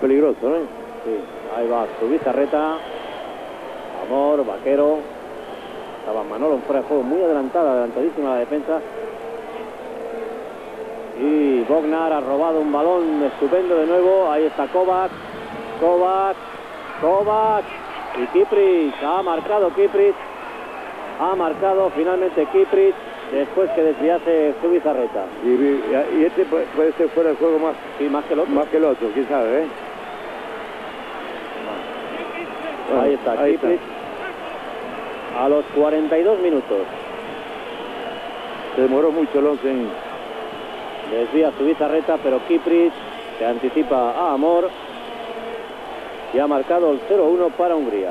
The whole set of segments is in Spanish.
peligroso, ¿no? Sí, ahí va su bizarreta. Amor, Vaquero. Estaba Manolo en fuera de juego, muy adelantadísima la defensa. Y Bognar ha robado un balón estupendo de nuevo. Ahí está Kovac. Y Kiprich. Ha marcado Kiprich. Ha marcado finalmente Kiprich después que desviase su bizarreta. Y este puede ser fuera de juego más. Sí, más que el otro. Más que el otro, quién sabe, ¿eh? Ahí está Kiprich. A los 42 minutos. Se demoró mucho el 11 en... Desvía su bizarreta, pero Kiprich se anticipa a Amor y ha marcado el 0-1 para Hungría.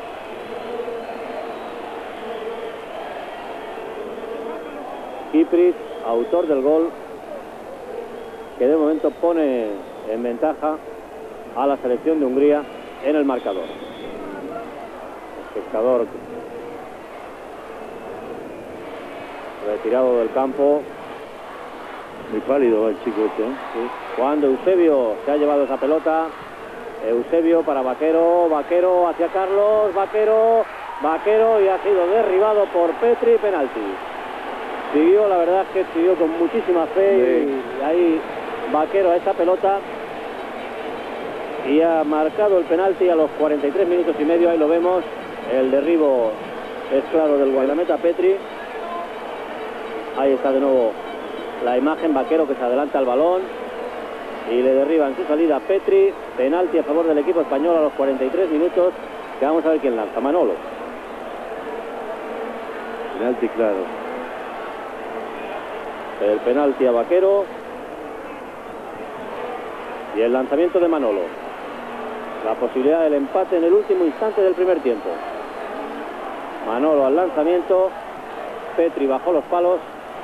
Kiprich, autor del gol, que de momento pone en ventaja a la selección de Hungría en el marcador. El pescador retirado del campo. Muy pálido el chico este, ¿eh? Sí. Cuando Eusebio se ha llevado esa pelota. Eusebio para Vaquero. Vaquero hacia Carlos. Vaquero y ha sido derribado por Petri. Penalti. Siguió, la verdad es que siguió con muchísima fe. Sí. Y ahí Vaquero a esa pelota. Y ha marcado el penalti a los 43 minutos y medio. Ahí lo vemos. El derribo es claro del guardameta Petri. Ahí está de nuevo la imagen. Vaquero que se adelanta al balón y le derriba en su salida Petri. Penalti a favor del equipo español a los 43 minutos, que vamos a ver quién lanza. Manolo. Penalti claro. El penalti a Vaquero y el lanzamiento de Manolo. La posibilidad del empate en el último instante del primer tiempo. Manolo al lanzamiento. Petri bajó los palos.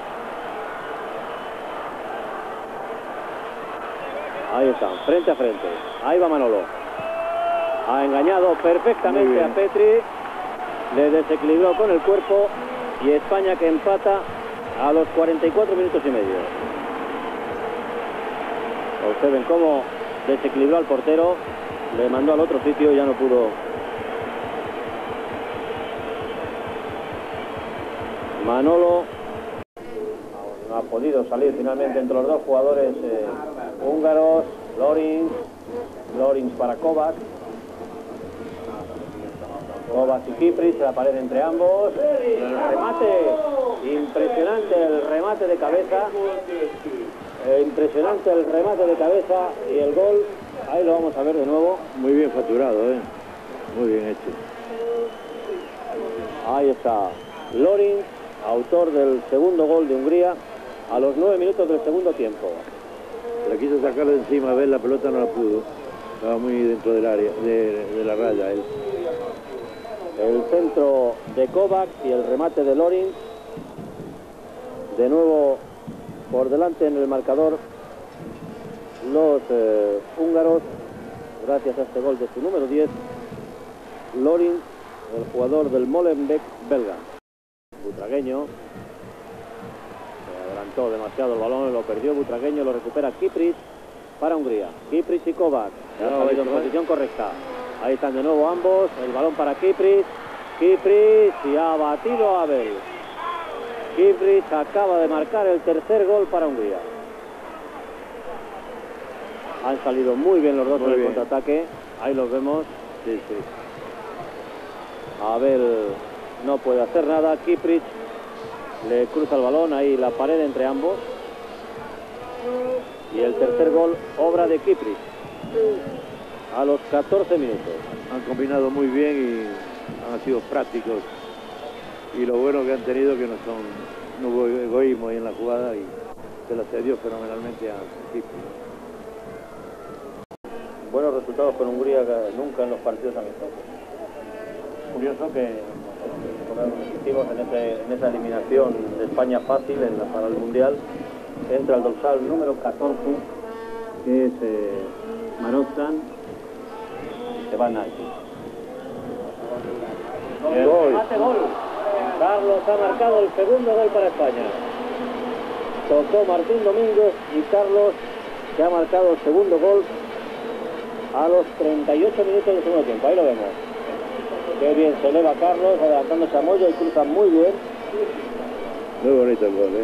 Ahí están, frente a frente. Ahí va Manolo. Ha engañado perfectamente a Petri. Le desequilibró con el cuerpo. Y España que empata a los 44 minutos y medio. Observen cómo desequilibró al portero. Le mandó al otro sitio y ya no pudo. Manolo no ha podido salir finalmente entre los dos jugadores húngaros. Lorins para Kovac. Kovac y Kiprich, se la pared entre ambos. El remate, impresionante el remate de cabeza. Impresionante el remate de cabeza y el gol. Ahí lo vamos a ver de nuevo. Muy bien facturado, muy bien hecho. Ahí está Lorins, autor del segundo gol de Hungría a los 9 minutos del segundo tiempo. La quiso sacar de encima, a ver, la pelota no la pudo. Estaba muy dentro del área, de la raya él. El centro de Kovac y el remate de Lorins. De nuevo por delante en el marcador los húngaros, gracias a este gol de su número 10, Lorins, el jugador del Molenbeek belga. Butragueño se adelantó demasiado el balón, lo perdió Butragueño, lo recupera Kiprich para Hungría. Kiprich y Kovac, que ha salido en posición correcta. Ahí están de nuevo ambos, el balón para Kiprich y ha batido a Abel. Kiprich acaba de marcar el tercer gol para Hungría. Han salido muy bien los dos en el contraataque. Ahí los vemos. Sí. Abel no puede hacer nada. Kiprich le cruza el balón. Ahí la pared entre ambos. Y el tercer gol, obra de Kiprich. A los 14 minutos. Han combinado muy bien y han sido prácticos. Y lo bueno que han tenido que no hubo egoísmo ahí en la jugada y se la cedió fenomenalmente a Kiprich. Buenos resultados con Hungría nunca en los partidos amistosos. Curioso que hicimos en esa eliminación de España fácil para el Mundial. Entra el dorsal número 14, que es Marozan, y se va Nagy. Gol. Carlos ha marcado el segundo gol para España. Tocó Martín Domínguez y Carlos, que ha marcado el segundo gol a los 38 minutos del segundo tiempo. Ahí lo vemos. Qué bien se eleva Carlos, adelantándose a Moya y cruza muy bien. Muy bonito el gol,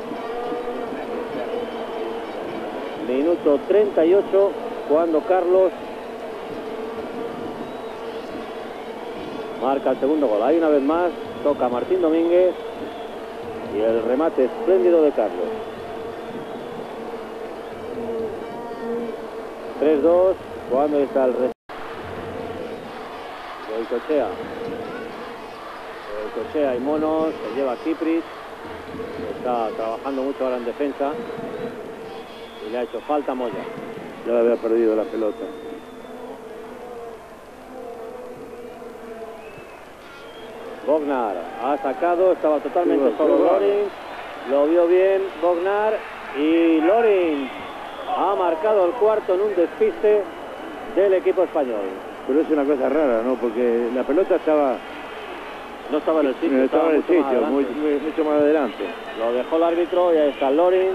Minuto 38, cuando Carlos marca el segundo gol. Ahí una vez más toca Martín Domínguez y el remate espléndido de Carlos. 3-2, cuando está el resto. Goicochea y Monos, se lleva Kipris, está trabajando mucho ahora en defensa y le ha hecho falta Moya. Ya había perdido la pelota. Bognar ha sacado, estaba totalmente solo Lorin, lo vio bien Bognar y Lorin ha marcado el cuarto en un despiste del equipo español. Pero es una cosa rara, ¿no? Porque la pelota no estaba en el sitio, no estaba en el sitio, mucho más adelante. Lo dejó el árbitro y ahí está Lorin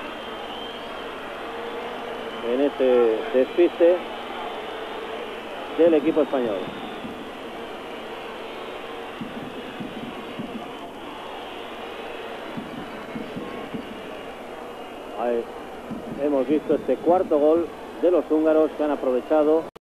en este despiste del equipo español. Ahí hemos visto este cuarto gol de los húngaros que han aprovechado